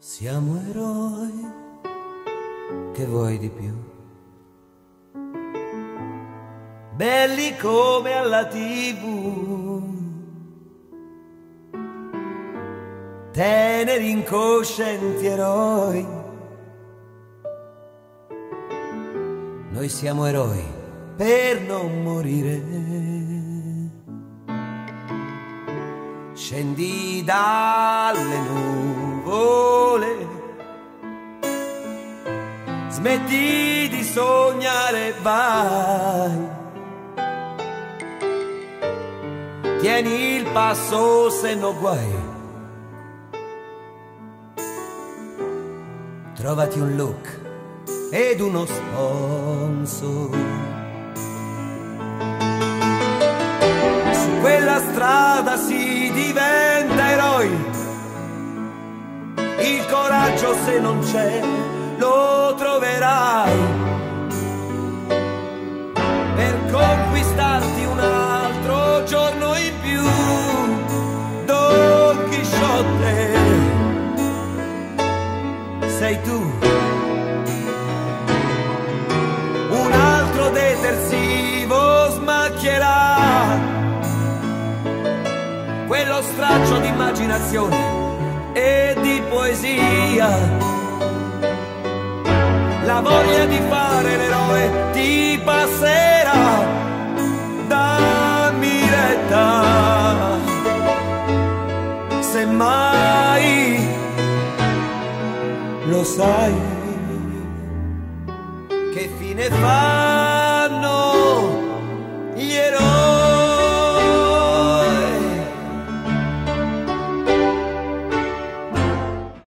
Siamo eroi, che vuoi di più? Belli come alla TV, teneri incoscienti eroi. Noi siamo eroi per non morire. Scendi dalle nuvole, smetti di sognare, vai. Tieni il passo, se no guai. Trovati un look ed uno sponsor. Su quella strada si diventa eroi. Il coraggio, se non c'è, lo troverai per conquistarti un altro giorno in più. Don Chisciotte sei tu, un altro detersivo smacchierà quello straccio di immaginazione e di poesia. La voglia di fare l'eroe ti passerà. Dammi retta, se mai lo sai che fine fa.